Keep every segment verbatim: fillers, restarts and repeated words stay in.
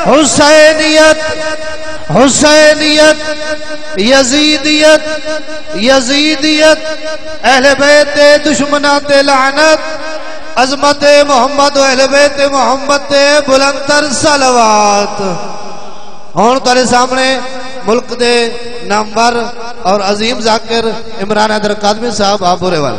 حسینیت حسینیت یزیدیت یزیدیت اہل بیت دشمنات لعنت عظمت محمد و اہل بیت محمد بلندر صلوات. ہون تارے سامنے ملک دے نامور اور عظیم ذاکر عمران حیدر قادمی صاحب آپ بورے والے.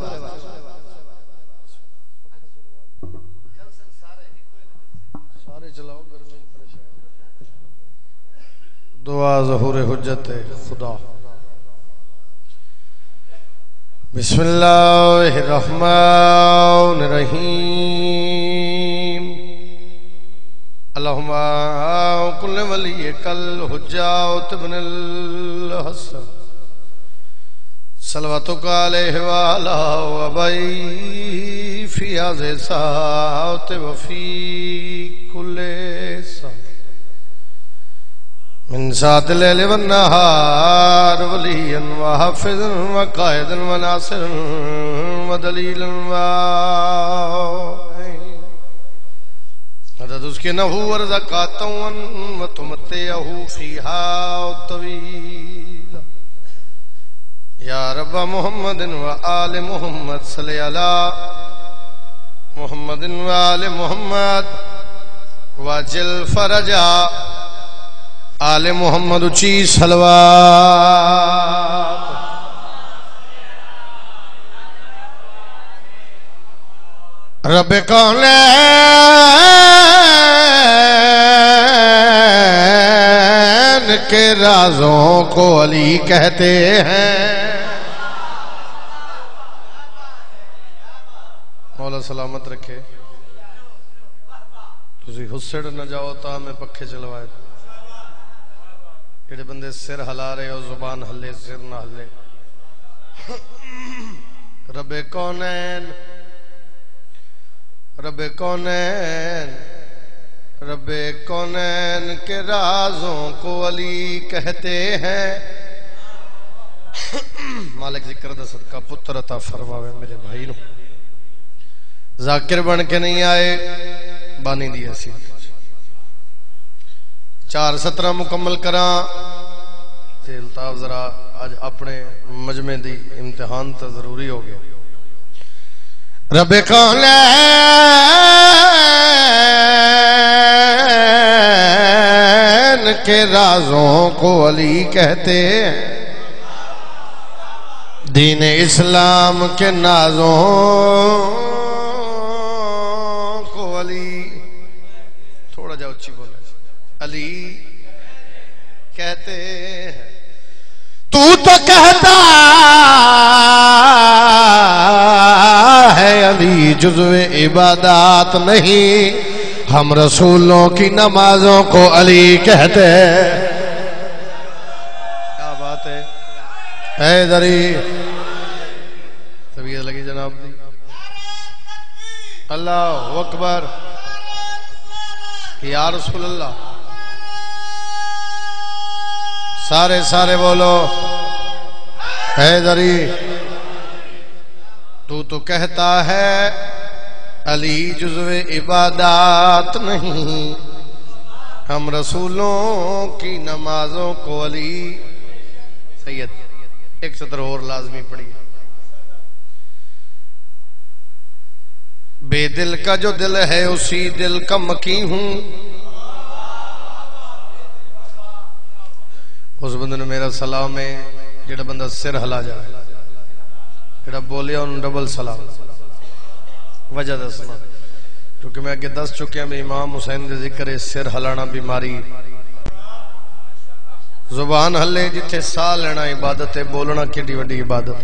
دعا ظہور حجت خدا. بسم اللہ الرحمن الرحیم. اللہم کل ولی کل حجات ابن الحسن صلواتک علیہ وآلہ وبئی فی آزِ ساعت وفی کل ساعت من ساعت اللیل والنہار ولیا وحافظا وقائدا وناصرا ودلیلا عدد اس کے نحو ورزقاتا وتمتعہ فیہا طویلا. یا رب محمد وآل محمد صلی علی محمد وآل محمد واجل فرجا آل محمد اچھی صلوات. رب کونین کے رازوں کو علی کہتے ہیں. مولا سلامت رکھے. تسی حسڑ نہ جاؤ تا میں پکھے چلوائے. جڑے بندے سر ہلا رہے ہو زبان ہلے سر نہ ہلے. رب کونین رب کونین رب کونین کے رازوں کو علی کہتے ہیں. مالک ذکر دا صدقہ پتر عطا فرماوے میرے بھائی نو. ذاکر بن کے نہیں آئے بانی دی ایسی. چار سترہ مکمل کراں تے الطاف ذرا آج اپنے مجمع دی امتحان تا ضروری ہو گیا. رب کونین کے رازوں کو علی کہتے ہیں. دین اسلام کے نازوں کو علی تھوڑا جا اچھی بولے علی کہتے ہیں. تو تو کہتا ہے علی جزو عبادات نہیں. ہم رسولوں کی نمازوں کو علی کہتے ہیں. کیا بات ہے حیدری. طبیعت لگی جناب دی. اللہ اکبر. یا رسول اللہ. سارے سارے بولو حیدری. تو تو کہتا ہے علی جزو عبادات نہیں. ہم رسولوں کی نمازوں کو علی. سید ایک سطر اور لازمی پڑھی. بے دل کا جو دل ہے اسی دل کا مکی ہوں. اس بندے نے میرا سلام ہے جڑا بندہ سر ہلا جائے جڑا بولیا انہوں ڈبل سلام. وجہ دسنا کیونکہ میں آگے دس چکے ہیں امام حسین دے ذکر سر ہلانا بیماری. زبان ہلے جتھے سا لینا عبادت ہے. بولنا کیڑی وڈی عبادت.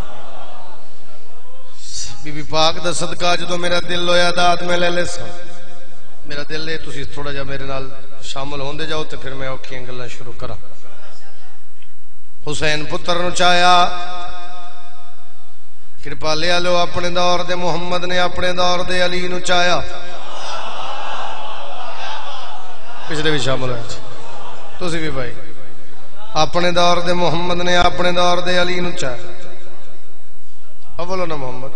بی بی پاک دا صدقہ جدو میرا دل ہویا داد میں لے لے سا. میرا دل لے تسی تھوڑا جا میرے نال شامل ہوندے جاؤ تے پھر میں اوکھیاں گلاں شروع کرا. حسین پتر نو چایا کرپا لیا لو اپنے دور دے. محمد نے اپنے دور دے علی نو چایا. پچھلے بھی شامل ہوئے تسی بھی بھائی. اپنے دور دے محمد نے اپنے دور دے علی نو چایا. اولو نا محمد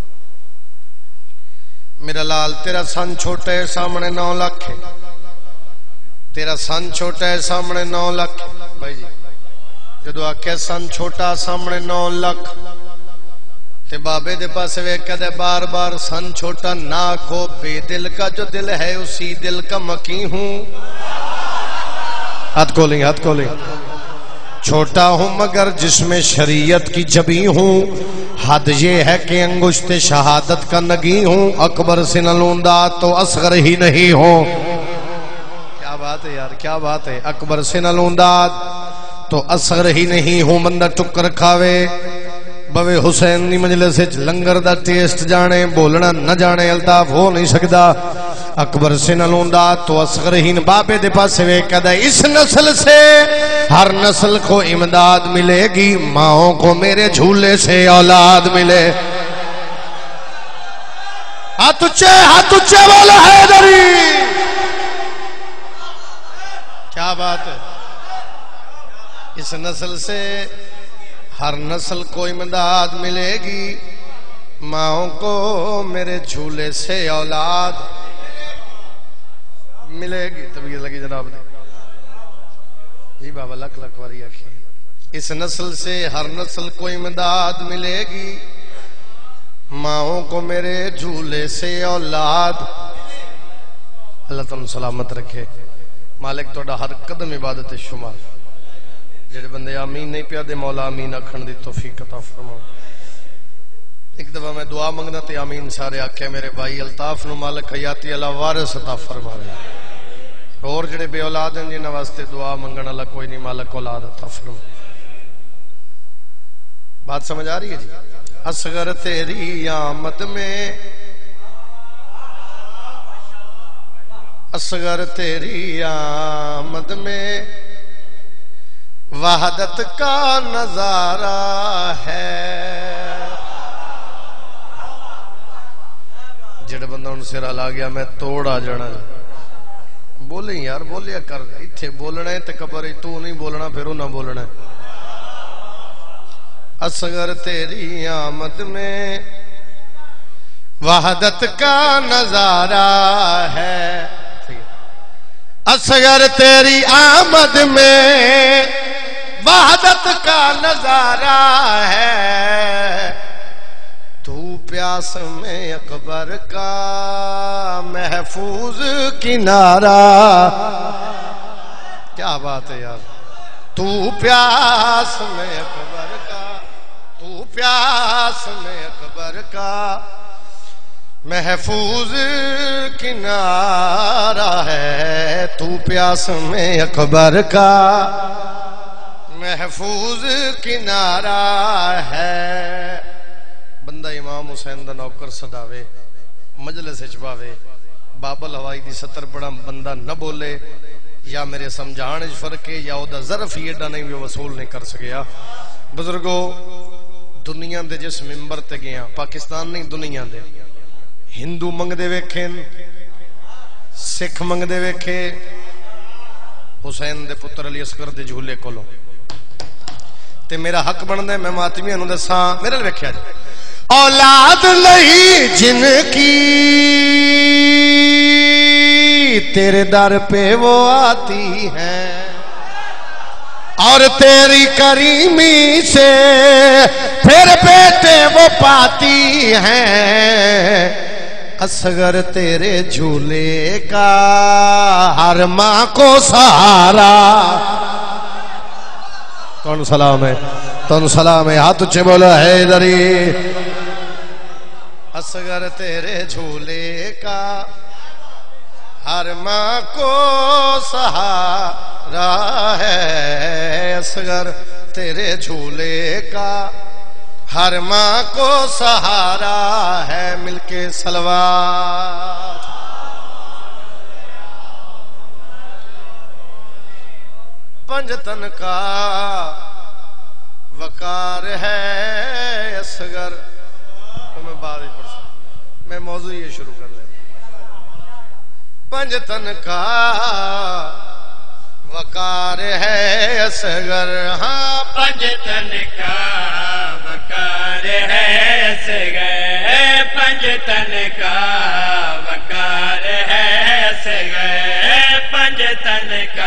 میرا لال تیرا سن چھوٹے سامنے نو لاکھ ہے. تیرا سن چھوٹا ہے سامنے نو لکھ بھائی جی جدو آکھے سن چھوٹا سامنے نو لکھ تے بابے دے پاس ویکھا دے بار بار سن چھوٹا نہ کھو بے دل کا جو دل ہے اسی دل کا مکی ہوں ہاتھ کھولیں ہاتھ کھولیں چھوٹا ہوں مگر جس میں شریعت کی جبی ہوں حد یہ ہے کہ انگشت شہادت کا نگی ہوں اکبر سے نہ لوندا تو اصغر ہی نہیں ہوں کیا بات ہے یار کیا بات ہے اکبر سے نہ لوندا تو اصغر ہی نہیں ہوں بندہ ٹکر کھاوے بوے حسین نی مجلس وچ لنگر دا ٹیسٹ جانے بولنا نہ جانے الطاف ہو نہیں سکدا اکبر سے نہ لوندا تو اصغر ہی بابے دے پاس ویکھدا اس نسل سے ہر نسل کو امداد ملے گی ماؤں کو میرے جھولے سے اولاد ملے ہاتھ اچھے ہاتھ اچھے والا حیدری کیا بات ہے اس نسل سے ہر نسل کو امداد ملے گی ماؤں کو میرے جھولے سے اولاد ملے گی طبیعت لگی جناب نے جی بابا لکھ لکھ واری آکھی اس نسل سے ہر نسل کو امداد ملے گی ماؤں کو میرے جھولے سے اولاد اللہ تعالیٰ سلامت رکھے مالک توڑا ہر قدم عبادت شمار جڑے بندے آمین نہیں پیا دے مولا آمین اکھن دی توفیق عطا فرماؤ ایک دفعہ میں دعا منگنا تے آمین سارے آکھے میرے بھائی الطاف نو مالک حیاتی اللہ وارث عطا فرمائے اور جڑے بے اولاد ہیں جنہاں واسطے دعا منگن اللہ کوئی نہیں مالک اولاد عطا فرمائے بات سمجھ آ رہی ہے جی اصغر تیری آمد میں اصغر تیری آمد میں وحدت کا نظارہ ہے جڑے بندہ ان سے رلا گیا میں توڑا جانا بولیں یار بولیا کر اتھے بولنا ہے تے قبر تو نہیں بولنا پھر نہ بولنا ہے اصغر تیری آمد میں وحدت کا نظارہ ہے اصغر تیری آمد میں وحدت کا نظارہ ہے تو پیاس میں اکبر کا محفوظ کنارہ کیا بات ہے یار تو پیاس میں اکبر کا تو پیاس میں اکبر کا محفوظ کنارہ ہے تو پیاس میں اکبر کا محفوظ کنارہ ہے بندہ امام حسین دا نوکر صداوے مجلس چباوے بابل ہوائی دی ستر پڑا بندہ نہ بولے یا میرے سمجھانے فرق ہے یا او دا ظرف ہی ایڈا نہیں وہ وصول نہیں کر سکیا بزرگو دنیا دے جس ممبر تے گیا پاکستان نہیں دنیا دے ہندو منگ دے ویکھیں سکھ منگ دے ویکھے حسین دے پتر علی اصغر دے جھولے کولو تے میرا حق بن دے میں ماتمیاں نو دساں میرے لئے ویکھیا جائے اولاد نہیں جن کی تیرے در پہ وہ آتی ہیں اور تیری کریمی سے پھر بیٹے وہ پاتی ہیں اصغر تیرے جھولے کا ہر ماں کو سہارا کون سلام ہے کون سلام ہے ہاتھ اچھے بولا حیدری اصغر تیرے جھولے کا ہر ماں کو سہارا ہے اصغر تیرے جھولے کا ہر ماں کو سہارا ہے مل کے صلوات پنجتن کا وقار ہے اصغر تو میں بات ہی پڑھ میں موضوع یہ شروع کر لیں پنجتن کا وقار ہے اصغر ہاں پنجتن کا وقار ہے اصغر پنجتن کا وقار ہے اصغر پنجتن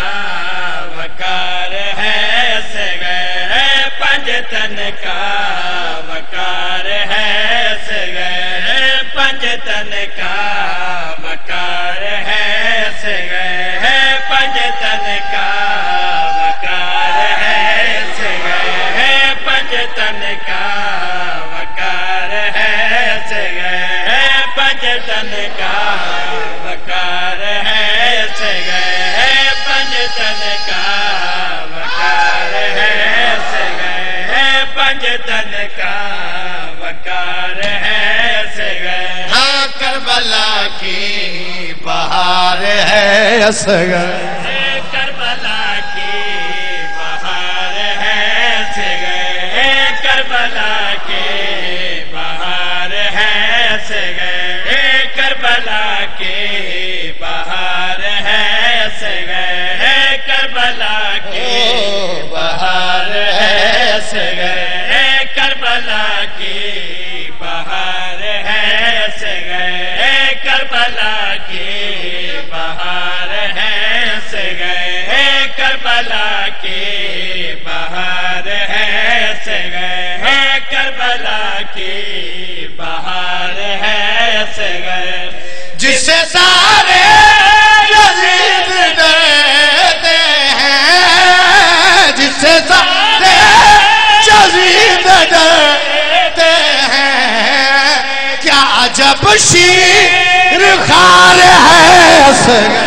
تن کا وقار ہے اصغر پنج تن کا وقار ہے اصغر پنج تن کا وقار ہے اصغر پنج تن کا وقار ہے اصغر پنج تن کا وقار ہے اصغر پنج تن کا وقار ہے اصغر پنج تن کا وقار ہے اصغر ہاں کربلا کی بہار ہے اصغر کربلا کی بہار ہے اصغر کربلا کی بہار ہے اصغر کربلا کی بہار ہے اصغر کربلا کی بہار ہے اصغر کربلا کی بہار ہے اصغر کربلا کی بہار ہے اصغر کربلا کی بہار ہے اصغر کربلا کی بہار ہے اصغر جس سے سارے یزید ڈرتے ہیں جس سے سارے یزید ڈرتے ہیں کیا عجب شیر خار ہے اصغر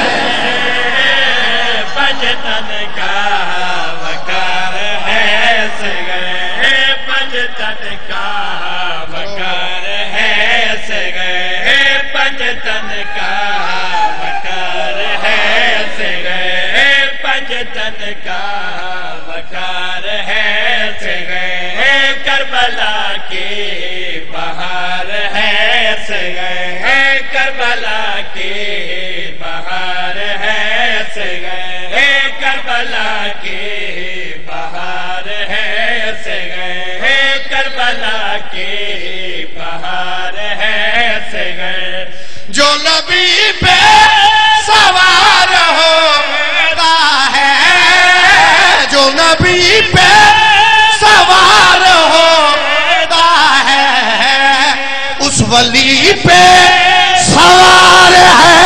پنج تن کا وقار ہے اصغر پنج تن کا وقار ہے اصغر پنج تن کا وقار ہے اصغر پنج تن کا وقار ہے اصغر کربلا کی بہار ہے اصغر کربلا کی بہار ہے اصغر کربلا کی بہار ہے اصغر کربلا کی بہار ہے اصغر جو نبی پہ سوار ہوتا ہے جو نبی پہ سوار ہوتا ہے اس ولی پہ سوار ہے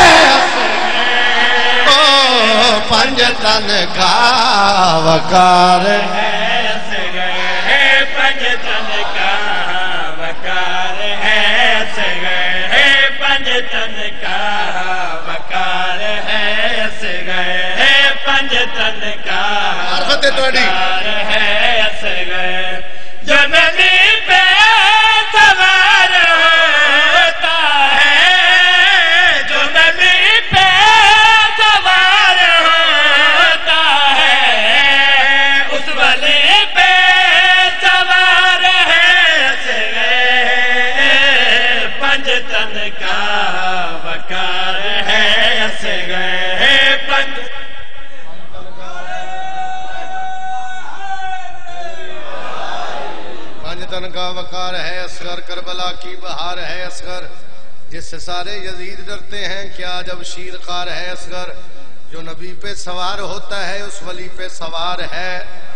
او پنج تن کا وقار ہے پنج تن کا وقار ہے اصغر پنج تن کا وقار ہے اصغر پنج تن کا معرفت ہے تھوڑی وقار ہے اصغر جو نبی پہ سوار ہوتا ہے جو نبی پہ سوار ہوتا ہے اس ولی پہ سوار ہے اصغر پنج تن کا وقار ہے اصغر پنج پنج تن کا وقار ہے اصغر کربلا کی بہار ہے اصغر جس سے سارے یزید ڈرتے ہیں کیا جب شیر خار ہے اصغر جو نبی پہ سوار ہوتا ہے اس ولی پہ سوار ہے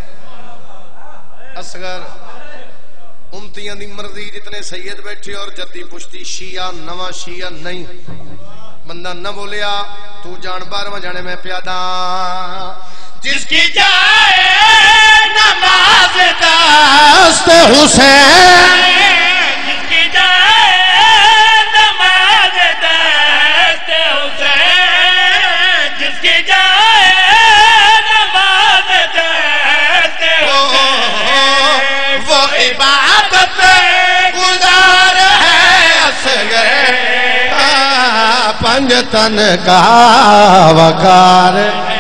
اصغر امتیاں دی مرضی جتنے سید بیٹھے اور جتی پشتی شیعہ نواں شیعہ نہیں بندہ نہ بولیا تو جان بار میں جانے میں پیادا جس کی جائے نماز دست حسین جس کی جائے نماز دست حسین جس کی جائے نماز دست حسین وہ عبادت گزار ہے اصغر پنج تن کا وقار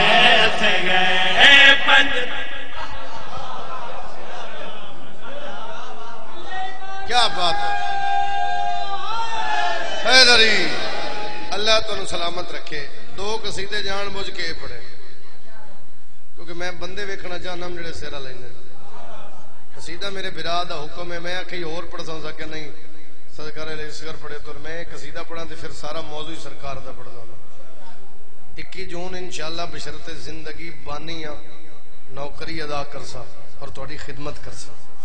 کیا بات ہے حیدری اللہ تنوں سلامت رکھے دو قصیدے جان بوجھ کے پڑھے کیونکہ میں بندے ویکھنا چاہنا جڑے سیرا لیندے قصیدہ میرے برا دا حکم ہے میں کہیں اور پڑھ سکتا نہیں سرکار علیہ السلام پڑھے تو میں قصیدہ پڑھا تو پھر سارا موضوع سرکار دا پڑھ دانا اکی جون انشاءاللہ بشرط زندگی بانیاں نوکری ادا کرسا اور تھوڑی خدمت کرسا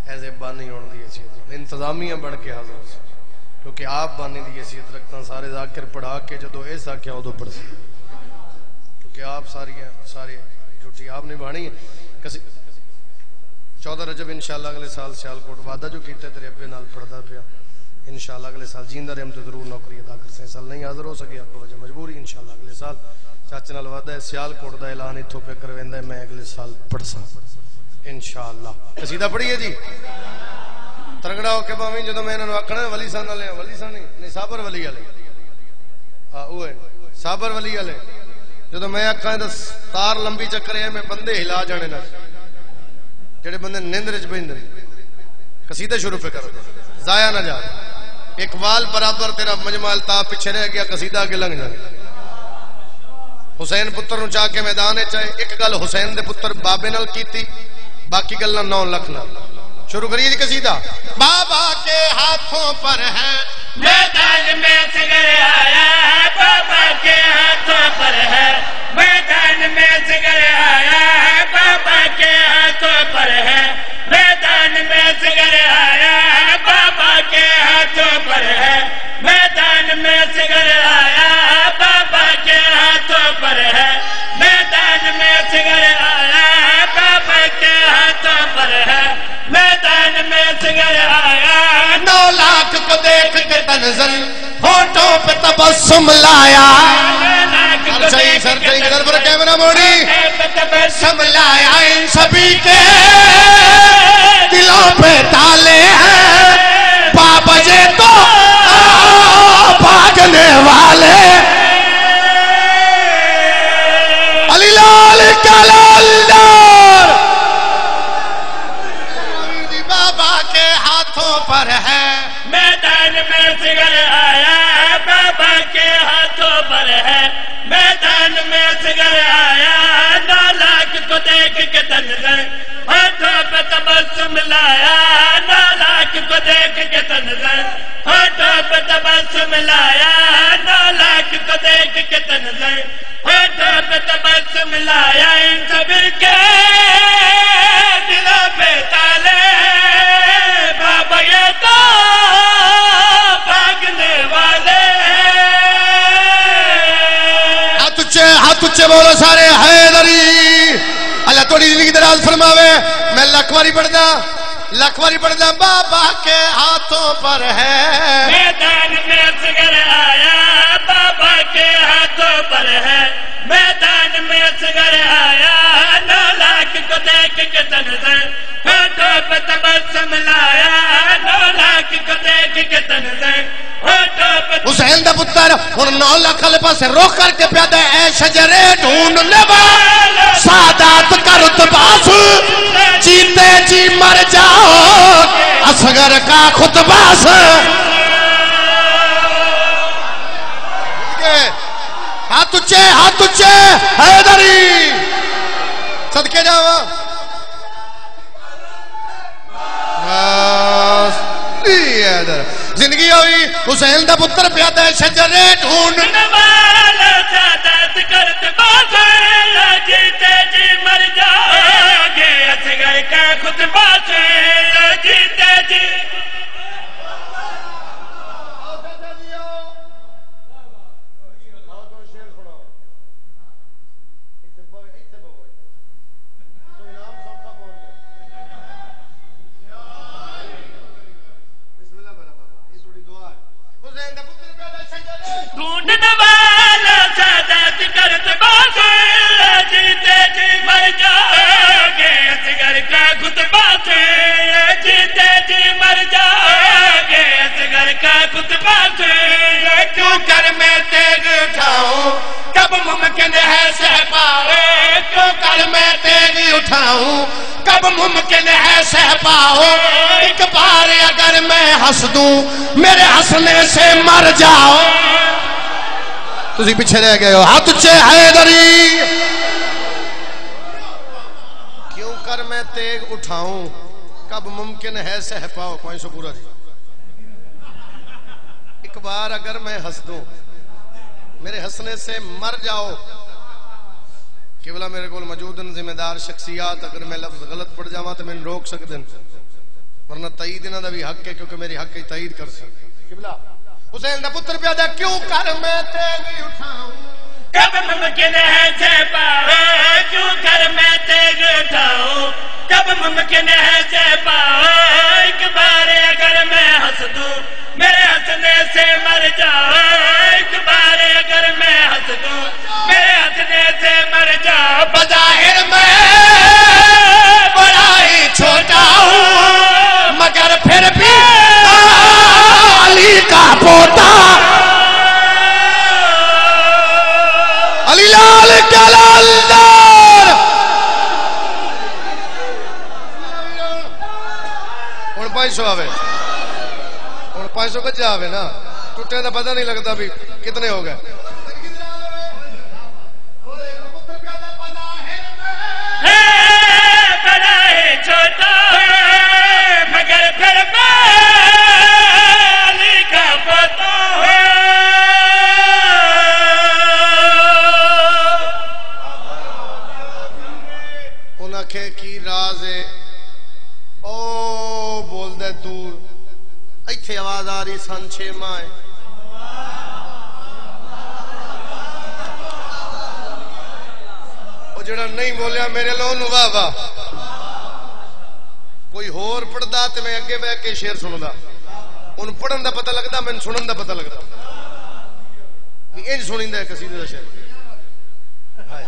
ایز اے بانی ہونے دی حیثیت انتظامیہ بڑھ کے حاضر ہو سکے کیونکہ آپ بانی دی حیثیت رکھتا سارے ذاکر پڑھا کے جدو ایسا کیا ادو پڑھ سکے کیونکہ آپ ساری ساری جھوٹی آپ نے بانی کسی چودہ رجب انشاءاللہ اگلے سال سیالکوٹ وعدہ جو کیتے تیرے ابے نال پڑھدا پیا انشاءاللہ اگلے سال جیندہ رہم تو ضرور نوکری ادا کر سیں سال نہیں حاضر ہو سکیا کو وجہ مجبوری انشاءاللہ اگلے سال چاچے نال وعدہ ہے سیالکوٹ دا اعلان ایتھوں پہ کرویندا ہے میں اگلے سال پڑھ ساں انشاءاللہ قصیدہ پڑھیے جی ترگڑا ہو کے باویں جدوں میں انہاں نوں آکھنا ولی سان والے ولی سان نہیں صابر ولی والے ہاں اوے صابر ولی والے جدوں میں آکھاں تے تار لمبی چکر ہے میں بندے ہلا جانے نہ جڑے بندے نیندر وچ بیندے قصیدہ شروع پہ کر ضائع نہ جا اقبال برابر تیرا مجمع الطاف پیچھے رہ گیا قصیدہ اگے لنگ جائے حسین پتر نو چاہ کے میدان چاہے ایک گل حسین دے پتر بابے نال کیتی باقی گل نو لکھ نال شروع کریے جی قصیدہ بابا کے ہاتھوں پر ہے میدان میں سگر آیا ہے بابا کے ہاتھوں پر ہے میدان میں سگر آیا ہے بابا کے ہاتھوں پر ہے میدان میں سگر آیا ہے بابا کے ہاتھوں پر ہے میدان میں سگر آیا ہے بابا کے ہاتھوں پر ہے میدان میں سگر آیا ہے بابا کے ہاتھوں پر ہے میدان میں سگر آیا نو لاکھ کو دیکھ کے تنزل ہونٹوں پہ تبسم لایا صحیح سر صحیح ادھر پر کیمرہ موڑی تبسم لایا ان سبھی کے دلوں پہ تالے ہیں بابا جے تو بھاگنے والے علی لال کلندر بابا کے ہاتھوں پر ہے میدان میں سگر آیا ہے بابا کے ہاتھوں پر ہے میدان میں سگر آیا نو لاکھ کو دیکھ کے تنظر ہاتھوں پہ تبسم لایا نو لاکھ کو دیکھ کے تنظر ہاتھوں پہ تبسم لایا نو لاکھ کو دیکھ کے تنظر ہاتھوں پہ تبسم لایا ان سبھی کے دلوں پہ تالے بابا یہ تو بھاگنے والے ہاتھ اچھے ہاتھ اچھے بولو سارے حیدری اللہ توڑی زندگی دراز فرماوے میں لکھواری پڑھنا لکھواری پڑھنا بابا کے ہاتھوں پر ہے میدان میں سگر آیا بابا کے ہاتھوں پر ہے میدان میں سگر آیا نو لاکھ کو دیکھ کے تنظر ہاتھوں پہ تبسم لایا نو لاکھ کو دیکھ کے تنظر ہاتھوں پہ حسین دا پتر ان نو لاکھ والے پاس روک کر کے پیادہ اے شجرے ڈھونڈنے والا سادات کا رتباس جیتے جی مر جاؤ اصغر کا خطباس ہاتھ اچھے ہاتھ اچھے حیدری صدقے جاؤ زندگی ہوئی حسین دا پتر پیادہ شجرے ڈھونڈنے والا سادات کا رتباس جیتے جی مر جاؤ گے اصغر کا خطباس جیتے جی ڈھونڈنے والا سادات کا رتباس جیتے جی مر جاؤ گے اصغر کا خطباس جیتے جی مر جاؤ گے اصغر کا خطباس کیوں کر میں تیغ اٹھاؤں کب ممکن ہے سہ پاؤ کیوں کر میں تیغ اٹھاؤں کب ممکن ہے سہ پاؤ ایک بار اگر میں ہنس دوں میرے ہنسنے سے مر جاؤ تسی پیچھے رہ گئے ہو ہاتھ اچھے حیدری کیوں کر میں تیغ اٹھاؤں کب ممکن ہے سہ پاؤ کوئی سو پورا جی ایک بار اگر میں ہنس دوں میرے ہنسنے سے مر جاؤ قبلہ میرے کو موجود ذمہ دار شخصیات اگر میں لفظ غلط پڑ جاواں تو میں روک سکتے ہیں ورنہ تائید انہاں دا بھی حق ہے کیونکہ میری حق کی تائید کر سکتے قبلہ حسین دا پتر پیادا کیوں کر میں تیغ اٹھاؤں کب ممکن ہے سے پاؤ کیوں کر میں تیغ اٹھاؤں کب ممکن ہے سے پاؤ ایک بار اگر میں ہنس دوں میرے ہنسنے سے مر جاؤ ایک بار اگر میں ہنس دوں میرے ہنسنے سے مر جاؤ بظاہر میں بڑا ہی چھوٹا ہوں مگر پھر بھی علی کا پوتا علی لال کا لالدار اور پانچ سو آوے اور پانچ سو کچھ آوے نا ٹوٹے دا پتہ نہیں لگتا بھی کتنے ہو گئے بڑا ہی چھوٹا مگر پھر میں علی کا پوتا انہیں کی راز ہے او بول دے دور ایتھے آواز آ رہی سن چھ ماہ او جڑا نہیں بولیا میرے لو نو واہ واہ کوئی ہور پڑھدا تے میں اگے بیٹھ کے شعر سندا ان پڑھن دا پتہ لگدا میں سنن دا پتہ لگدا بھی انج سنیندا ہے قصیدے دا شعر ہائے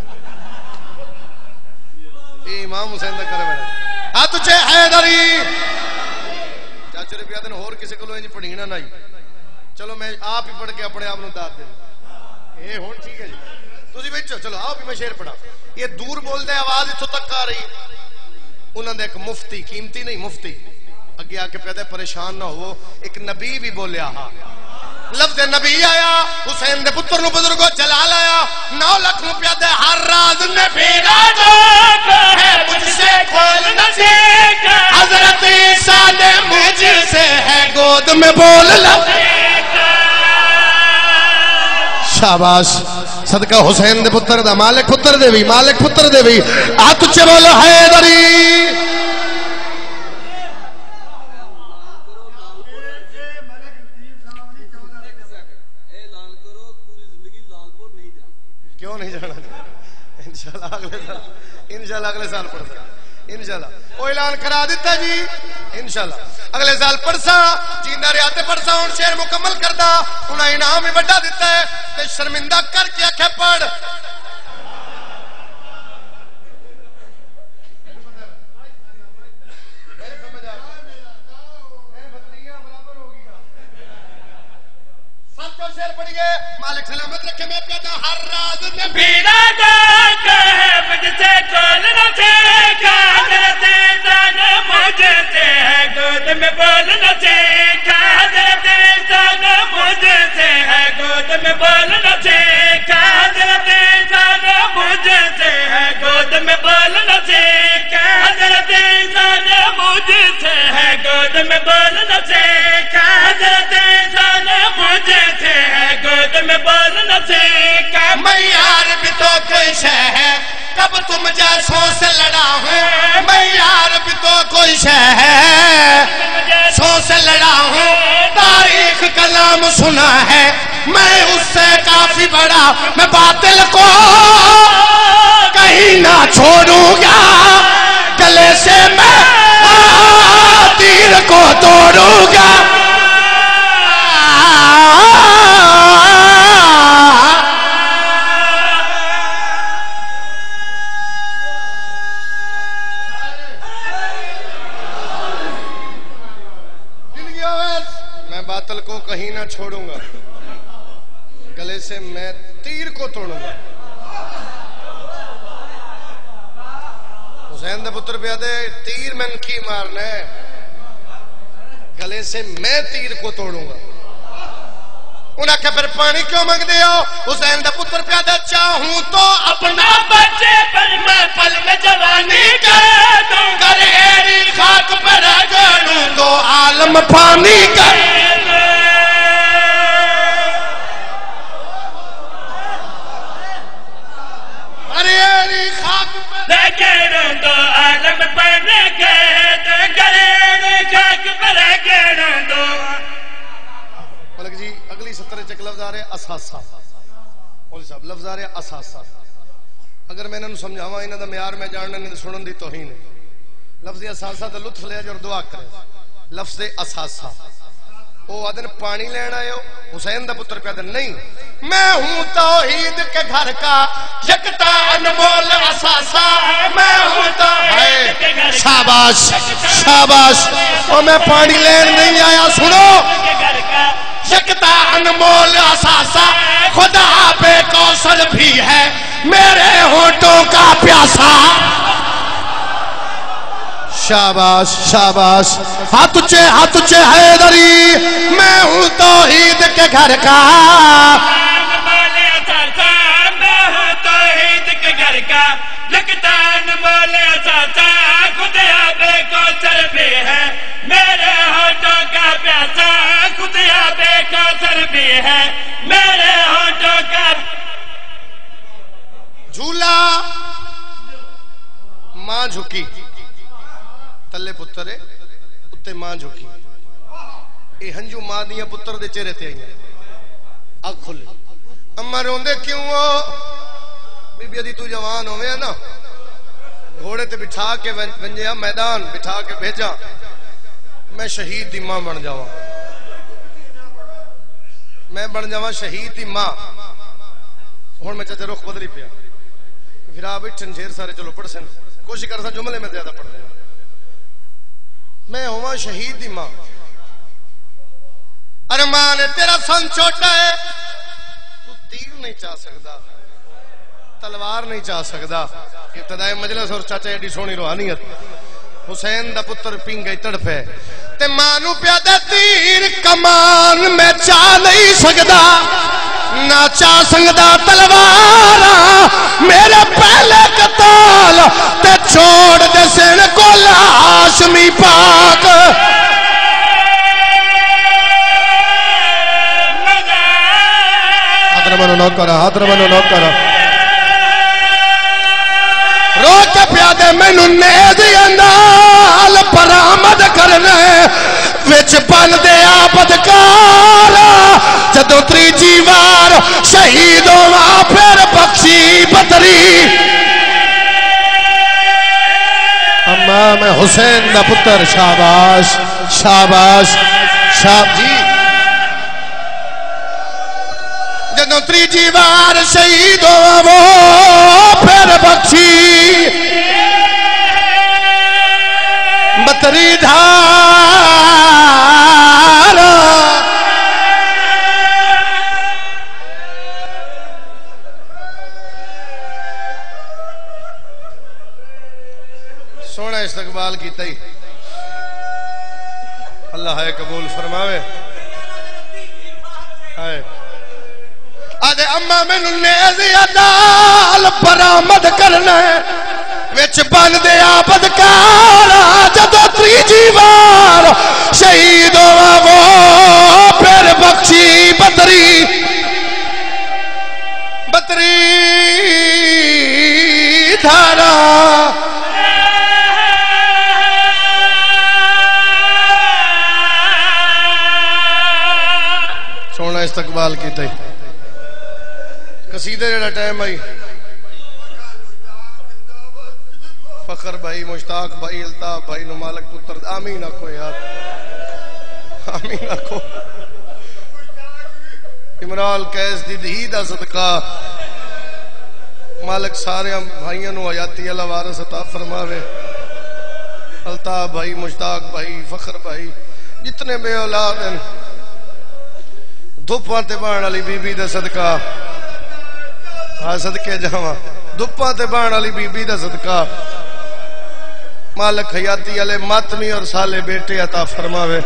اے امام حسین دا کرے میں ہاں تجھے حیدری چاچے روپیہ دن اور کسی کو انج پڑھینا نہیں چلو میں آپ ہی پڑھ کے اپنے آپ نو داد دے اے ہون ٹھیک ہے جی تسی بیٹھو چلو آپ ہی میں شعر پڑھا یہ دور بول دے آواز اتھوں تک آ رہی انہوں نے ایک مفتی قیمتی نہیں مفتی اگے آ کے پیدا پریشان نہ ہو ایک نبی بھی بولیا ہاں لفظ نبی آیا حسین دے پتر نو بزرگوں جلال آیا نو لکھ نو پیادے ہر راز نبی راجو ہے مجھ سے کھول نہ سیکھا حضرت عیسیٰ نے مجھ سے ہے گود میں بول لفظ شاباش صدقہ حسین دے پتر دا مالک پتر دے بھی مالک پتر دے بھی آ تجھے بولو حیدری کیوں نہیں جانا انشاءاللہ اگلے سال انشاءاللہ اگلے سال پڑھتا انشاءاللہ وہ اعلان کرا دیتا جی انشاءاللہ اگلے سال پڑھسا جیندہ ریاتے پڑھسا ان شعر مکمل کردا انہاں انعام ہی بڑھا دیتا ہے تے شرمندہ کر کے آکھے پڑھ مالک سلامت رکھے میں پیدا ہر راز نبی راجا ہے مجھ سے کھول نہ سیکھا حضرت عیسیٰ نے مجھ سے ہے گود میں بول نہ سیکھا حضرت عیسیٰ نے مجھ سے ہے گود میں بول نہ سیکھا حضرت عیسیٰ نے مجھ سے ہے گود میں بول نہ سیکھا حضرت عیسیٰ نے مجھ سے ہے گود میں بول نہ سیکھا حضرت عیسیٰ نے مجھ سے ہے گود میں بول نہ سیکھا میں یار بھی تو کوئی شے ہے کب تم جیسوں سے لڑا ہوں میں یار بھی تو کوئی شے ہے سو سے لڑا ہوں تاریخ کا نام سنا ہے میں اس سے کافی بڑا میں باطل کو کہیں نہ چھوڑوں گا گلے سے میں تیر کو توڑوں گا باطل کو کہیں نہ چھوڑوں گا گلے سے میں تیر کو توڑوں گا حسین دے پتر پیادے تیر میں کی مارنا ہے گلے سے میں تیر کو توڑوں گا انہاں کہ پھر پانی کیوں مانگ دے ہو حسین دے پتر پیادے چاہوں تو اپنا بچے پر میں پل میں جوانی کر دوں گر ایری خاک پر اگڑوں دو عالم پانی کر دو عالم پر گئے تو گرے میرے گیڑوں دو ملک جی اگلی ستر چک لفظ آ رہے اساسا مولی صاحب لفظ آ رہے اساسا اگر میں انہوں سمجھاواں انہوں دا معیار میں جاننے نہیں سنن دی توہین ہے لفظ اساسا دا لطف لیا جو اور دعا کرے لفظ اساسا او آدن پانی لینا ہے حسین دا پتر پیادن نہیں میں ہوں توحید کے گھر کا یکتا انمول اساسا میں ہوں توحید کے گھر کا شاباش شاباش اور میں پانی لین نہیں آیا سنو یکتا انمول اساسا خدا بے کوثر بھی ہے میرے ہونٹوں کا پیاسا شاباش شاباش ہاتھ اچھے ہاتھ اچھے حیدری میں ہوں توحید کے گھر کا میں ہوں توحید کے گھر کا لکتان بولے چاچا خدیا بے کوثر بھی ہے میرے ہونٹوں کا پیاسا خدیا بے کوثر بھی ہے میرے ہونٹوں کا جھولا ماں جھکی تلے پتر ہے اتے ماں جھکی اے ہنجو ماں دیا پتر دے چہرے تے آئیں آگ کھلے اما روندے کیوں ہو بی بی ادھی تو جوان ہوئے نا گھوڑے تے بٹھا کے ونجیا میدان بٹھا کے بھیجا میں شہید دی ماں بن جاواں میں بن جاواں شہید دی ماں ہون میں چاچے رخ بدلی پیا پھر آپ اٹھن ڈھیر سارے چلو پڑھ سن کوشش کر سا جملے میں زیادہ پڑھ دینا میں ہوا شہید دی ماں ارمان تیرا سن چھوٹا ہے تو تیر نہیں چاہ سکتا تلوار نہیں چاہ سکتا ابتدائی مجلس اور چاچا ایڈی سونی روحانیت حسین دا پتر پینگئی تڑپ ہے تے مانو پیادہ تیر کمان میں چاہ نہیں سکتا نہ چاہ سکتا تلوارا میرے پہلے قتال تے چھوڑ دے سن کو ہاشمی پاک ہاتھ نہ بنو نوکرہ ہاتھ نہ بنو نوکرہ رو کے پیادے میں نیزی اندال پر آمد کرنے وچ بن دے آبدکارا جدو تری جیوار شہیدوں وہاں پھر بخشی بدری امام حسین دا پتر شاباش شاباش شاب جی جدو تری جیوار شہیدوں وہاں پھر بخشی بطری دھارا سونا استقبال کی تئی اللہ ہے قبول فرماوے ہے آدھے اممہ میں نیزی ادال برآمد کرنے وچ بن دے آبدکارا جدو تری جیوار شہید ہوا وہ پھر بخشی بدری بدری دھارا سونا استقبال کی تھی قصیدے جڑا ٹائم آئی فخر بھائی مشتاق بھائی الطاف بھائی نمالک پتر آمین آکھو یار آمین آکھو امرال قیس دی دھی دا صدقہ مالک سارے بھائیوں نو حیاتی اللہ وارث عطا فرماوے الطاف بھائی مشتاق بھائی فخر بھائی جتنے بے اولاد ہیں دھپاں تے بان والی بی بی دا صدقہ ہاں صدقے جاواں دھپاں تے بان والی بی بی دا صدقہ مالک حیاتی علی ماتمی اور سالے بیٹے عطا فرماوے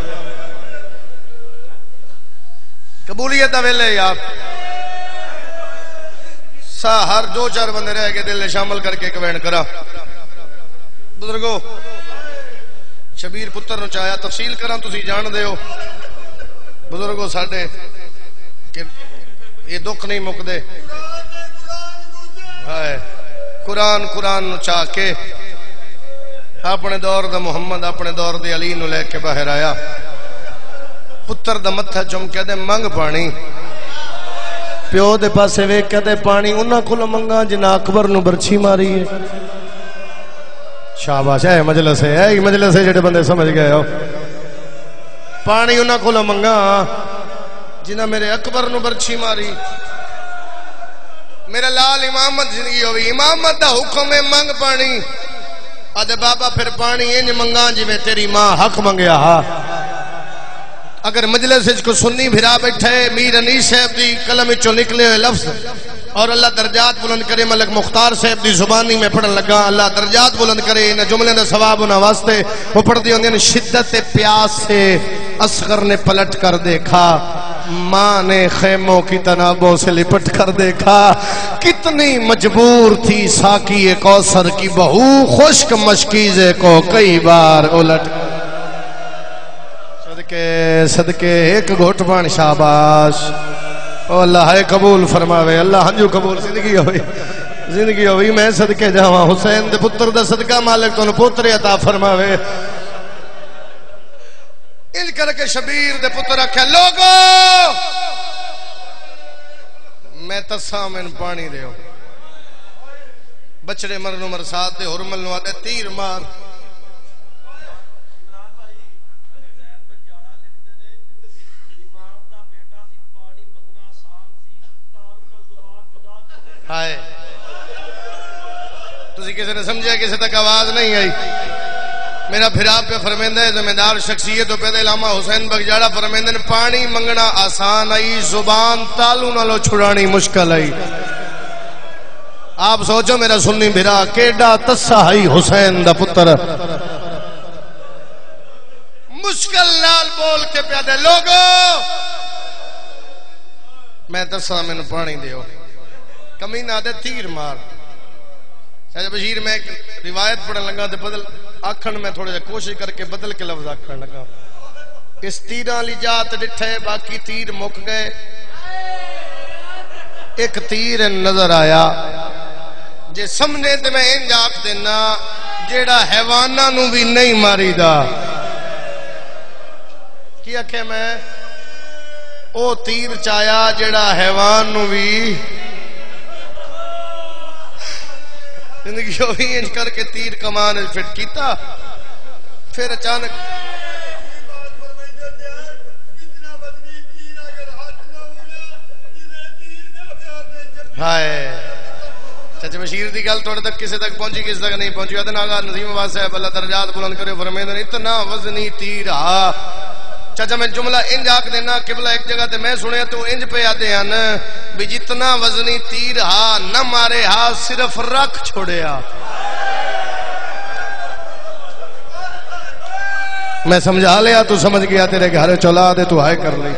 قبولیت دا ویلے یار سا ہر دو چار بندے رہ کے دل شامل کر کے کوین کرا بزرگو شبیر پتر نو چاہیا تفصیل کراں تسی جان دے ہو بزرگو ساڈے کہ یہ دکھ نہیں مک دے قرآن قرآن نو چاہ کے اپنے دور دا محمد اپنے دور دے علی نو لے کے باہر آیا پتر دا متھا چم کے دے منگ پانی پیو دے پاسے ویکھ کے دے پانی انہاں کولوں منگا جنہاں اکبر نو برچھی ماری ہے شاباش ہے مجلس ہے اے مجلس ہے جڑے بندے سمجھ گئے ہو پانی انہاں کولوں منگا جنہاں میرے اکبر نو برچھی ماری میرا لال امامت زندگی ہوئی امامت دا حکم ہے منگ پانی آدھے بابا پھر پانی انج منگا جی میں تیری ماں حق منگیا ہا اگر مجلس اس کو سنی بھرا بیٹھے میر انیس صاحب دی قلم وچوں نکلے ہوئے لفظ اور اللہ درجات بلند کرے ملک مختار صاحب دی زبانی میں پڑھن لگا اللہ درجات بلند کرے ان جملے دا ثواب انہاں واسطے وہ پڑھدی ہوندی شدت پیاس سے اصغر نے پلٹ کر دیکھا ماں نے خیموں کی تنابوں سے لپٹ کر دیکھا کتنی مجبور تھی ساقی کوثر کی بہو خشک مشکیزے کو کئی بار الٹ صدقے صدقے ایک گھوٹ پان شاباش او اللہ ہے قبول فرماوے اللہ ہنجو قبول زندگی ہوئی زندگی ہوئی میں صدقے جاواں حسین دے پتر دا صدقہ مالک تو پتر عطا فرماوے ان کر کے شبیر دے پتر رکھے لوگو میں تسا میں پانی دے ہو بچڑے مرنو مرسات دے حرمل نو آدھے تیر مار ہائے تسی کسی نے سمجھا کسی تک آواز نہیں آئی میرا پھرا پہ فرمیندہ ہے زمیندار شخصیت و پیدا علامہ حسین بگجاڑا فرمیندہ پانی منگنا آسان آئی زبان تالو نالو چھڑانی مشکل آئی آپ سوچو میرا سنی بھرا کیڈا تسا ہی حسین دا پتر مشکل نال بول کے پیادے لوگو میں تسا میں پانی دیو کمینہ دے تیر مار شاہ بشیر میں ایک روایت پڑھن لگا تے بدل آکھن میں تھوڑے جا کوشش کر کے بدل کے لفظ آکھن لگا اس تیران لی جات ڈٹھے باقی تیر مک گئے ایک تیر نظر آیا جے سمجھے تے میں انج آکھ دینا جیڑا حیوانہ نو بھی نہیں ماری دا کیا کہ میں او تیر چایا جیڑا حیوان نو بھی زندگی ہوئی انج کر کے تیر کمان فٹ کیتا پھر اچانک ہائے چچے بشیر دی گل تھوڑے تک کسی تک پہنچی کسی تک نہیں پہنچی ادن آگاہ نظیم آباد صاحب اللہ درجات بلند کرے فرمیدن اتنا وزنی تیر ہا چچا میں جملہ انج آکھ دینا قبلہ ایک جگہ تے میں سنے تو انج پہ آتے ہیں بھی جتنا وزنی تیر ہا نہ مارے ہا صرف رکھ چھوڑے ہا میں سمجھا لیا تو سمجھ گیا تیرے گھر چلا دے تو ہائے کر لی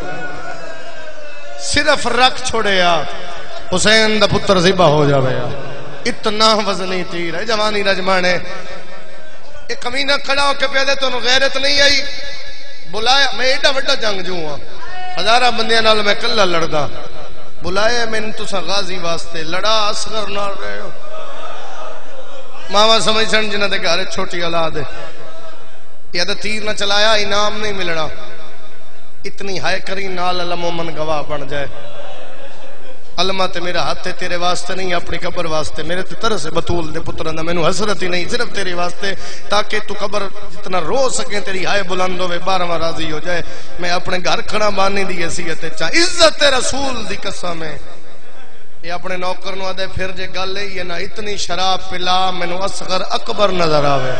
صرف رکھ چھوڑے ہا حسین دا پتر ذبح ہو جاوے ہا اتنا وزنی تیر ہے جوانی رجمانے ایک کمینہ کھڑا ہو کے پیدے تو غیرت نہیں آئی بلایا میں ایڈا وڈا جنگ جو ہوں ہزارہ بندیاں نال میں کلہ لڑدا بلایا میں تسا غازی واسطے لڑا اصغر نال رہے ہو ماما سمجھ سن جنہ دے گھر چھوٹی اولاد ہے یا تو تیر نہ چلایا انعام نہیں ملنا اتنی ہائے کری نال علم مومن گواہ بن جائے علمہ تے میرا ہاتھ ہے تیرے واسطے نہیں اپنی قبر واسطے میرے تے طرح سے بطول دے پتران دا میں نو حسرت ہی نہیں صرف تیرے واسطے تاکہ تو قبر جتنا رو سکیں تیری ہائے بلند ہوئے بارہواں راضی ہو جائے میں اپنے گھر کھڑا باننے دی حیثیت چاہ عزت رسول دی قسم ہے یہ اپنے نوکر نو آدھے پھر جے گل ہے یہ نہ اتنی شراب پلا میں نو اصغر اکبر نظر آوے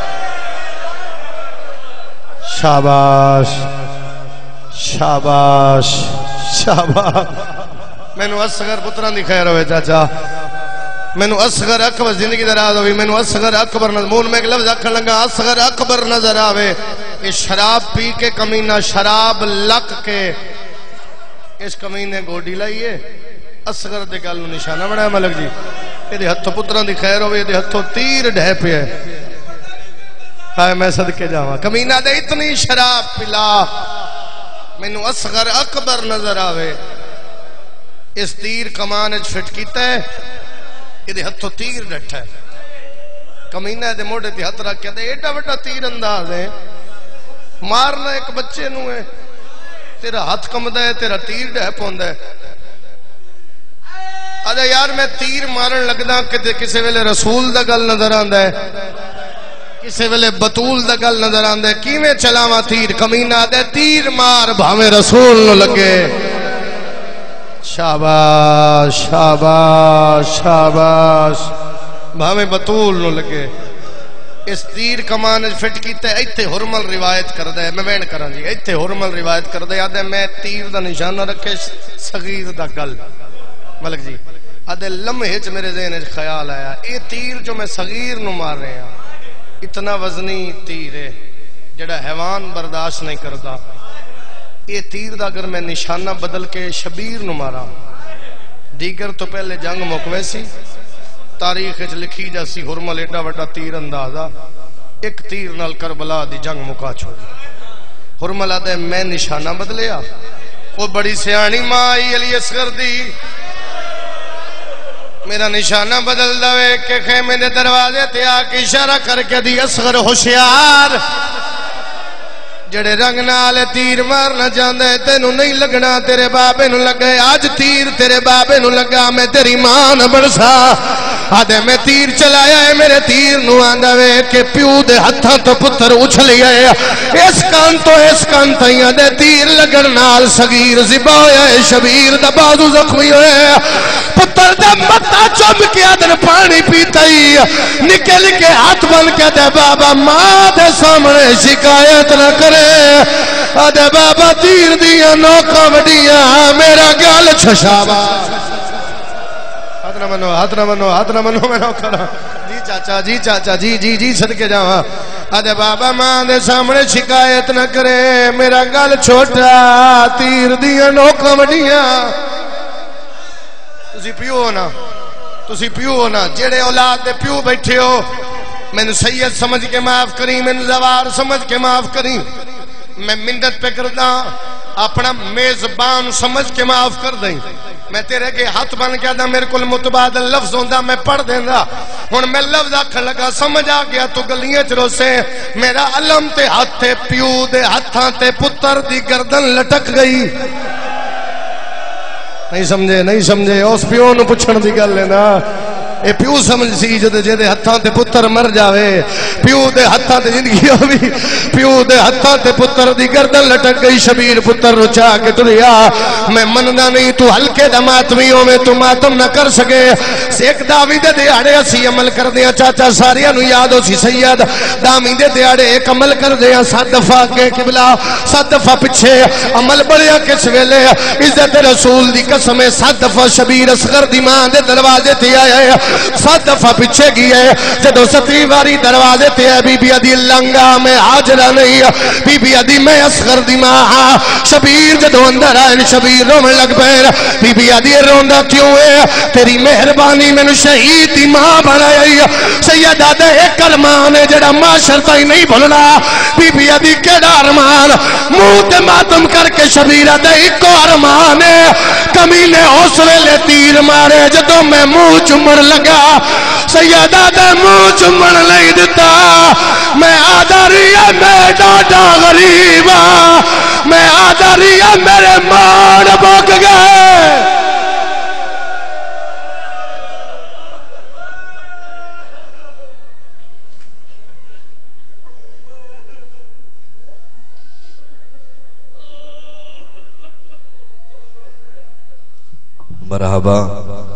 شاباش شاباش شاباش میں نو اصغر پتران دی خیر ہوئے چاچا میں نو اصغر اکبر زندگی دراز ہوئی میں نو اصغر اکبر نظر مون میں ایک لفظ اکھن لگا اصغر اکبر نظر آوے یہ شراب پی کے کمینہ شراب لک کے اس کمینے گوڑی لائیے اصغر دے گالو نشانہ بڑا ملک جی یہ دے ہتھو پتران دی خیر ہوئے یہ دے ہتھو تیر ڈھے پہ ہے ہائے میں صدقے جاواں کمینہ دے اتنی شراب پلا میں نو اصغر اکبر نظر آوے اس تیر کمان اچ فٹ کیتا ہے یہ ہتھوں تیر ڈٹھا ہے کمینہ دے موڑے تے ہاتھ رکھ کے دے ایڈا وڈا تیر انداز ہے مارنا ایک بچے نو ہے تیرا ہاتھ کمدا ہے تیرا تیر ڈہ پوندا ہے آدھا یار میں تیر مارن لگدا کہ کسے ویلے رسول دا گل نظر آندا ہے کسے ویلے بطول دا گل نظر آندا ہے کیویں چلاواں تیر کمینہ دے تیر مار بھاویں رسول نو لگے شاباش شاباش شاباش بھاویں بطول نو لگے اس تیر کمان فٹ کیتا ہے ایتھے حرمل روایت کردا ہے میں وین کراں جی ایتھے حرمل روایت کردا ہے آدھے میں تیر دا نشانہ رکھے صغیر دا گل ملک جی آدھے لمحے چ میرے ذہن وچ خیال آیا اے تیر جو میں صغیر نو مار رہے ہیں اتنا وزنی تیر ہے جڑا حیوان برداشت نہیں کرتا یہ تیر دا اگر میں نشانہ بدل کے شبیر نو مارا دیگر تو پہلے جنگ مکوے سی تاریخ وچ لکھی جاسی حرمل ایڈا وڈا تیر اندازہ ایک تیر نال کربلا دی جنگ مکا چھوڑی حرمل آدھے میں نشانہ بدلیا وہ بڑی سیانی ماں آئی علی اصغر دی میرا نشانہ بدل دوے کہ خیمے دے دروازے تے آ کے اشارہ کر کے دی اصغر ہوشیار جڑے رنگ نال تیر مارنا چاہندے تینوں نہیں لگنا تیرے بابے نو لگے آج تیر تیرے بابے نو لگا میں تیری ماں نہ برسا آدھے میں تیر چلایا ہے میرے تیر نو آندہ وے کہ پیو دے ہتھاں تو پتر اچھلی ہے اس کان تو اس کان تیاں دے تیر لگن نال صغیر زبا ہے شبیر دا بازو زخمی ہوئے پتر دا متا چم کے آدھر پانی پیتا ہی نکل کے ہاتھ بن کے دے بابا ماں دے سامنے شکایت نہ کرے آدھے بابا تیر دیا نوکا وڈیاں میرا گال چھشابا ہاتھ نہ منو ہاتھ نہ منو ہاتھ نہ منو میں نو کرا جی چاچا جی چاچا جی جی جی صدقے جاواں آدھے بابا ماں دے سامنے شکایت نہ کرے میرا گال چھوٹا تیر دیا نوکا وڈیاں تسی پیو ہونا تسی پیو ہونا جڑے اولاد دے پیو بیٹھے ہو میں نے سید سمجھ کے معاف کریں میں نے زوار سمجھ کے معاف کریں میں منت پہ کردا اپنا میزبان سمجھ کے معاف کر دیں میں تیرے کے ہاتھ بن کے دا میرے کل متبادل لفظ ہوندا میں پڑھ دیندا ہن میں لفظ آکھن لگا سمجھ آ گیا تو گلیاں چ روسے میرا علم تے ہاتھ تے پیو دے ہتھاں تے پتر دی گردن لٹک گئی نہیں سمجھے نہیں سمجھے اس پیو نو پوچھن دی گل ہے نا اے پیو سمجھ سی جو دے دے ہتھاں تے پتر مر جاوے پیو دے ہتھاں تے زندگی ہوئی پیو دے ہتھاں تے پتر دی گردن لٹک گئی شبیر پتر رچا کے ٹریا میں مندا نہیں تو ہلکے دا ماتمی ہوویں تو ماتم نہ کر سکے ایک داوی دے دیاڑے اسی عمل کر دیاں چاچا ساریاں نو یاد ہو سی سید داوی دے دیاڑے ایک عمل کر دیاں سات دفعہ کے قبلہ سات دفعہ پیچھے عمل بڑیا کس ویلے عزت رسول دی قسم سات دفعہ شبیر اصغر دی ماں دے دروازے تے آیا ہے سات دفعہ پیچھے گیا ہے جدو ستویں واری دروازے تے ہے بی بی ادی لنگا میں حاجرہ نہیں بی بی ادی میں اصغر دی ماں ہاں شبیر جدو اندر آئے شبیر رومن لگ پیر بی بی ادی روندہ کیوں ہے تیری مہربانی میں نے شہید دی ماں بنائی سید آدھے ایک ارمان ہے جڑا معاشر تائی نہیں بھولنا بی بی ادی کیڑا ارمان موت ماتم کر کے شبیر آدھے ایک ارمان ہے کمینے حوصلے لے تیر مارے جدو میں منہ چمڑ لگا سیدہ دے منہ چمڑ نہیں دیتا میں آدھا ریا میں ڈاڈا غریبا میں آدھا ریا میرے مان بک گئے مرحبا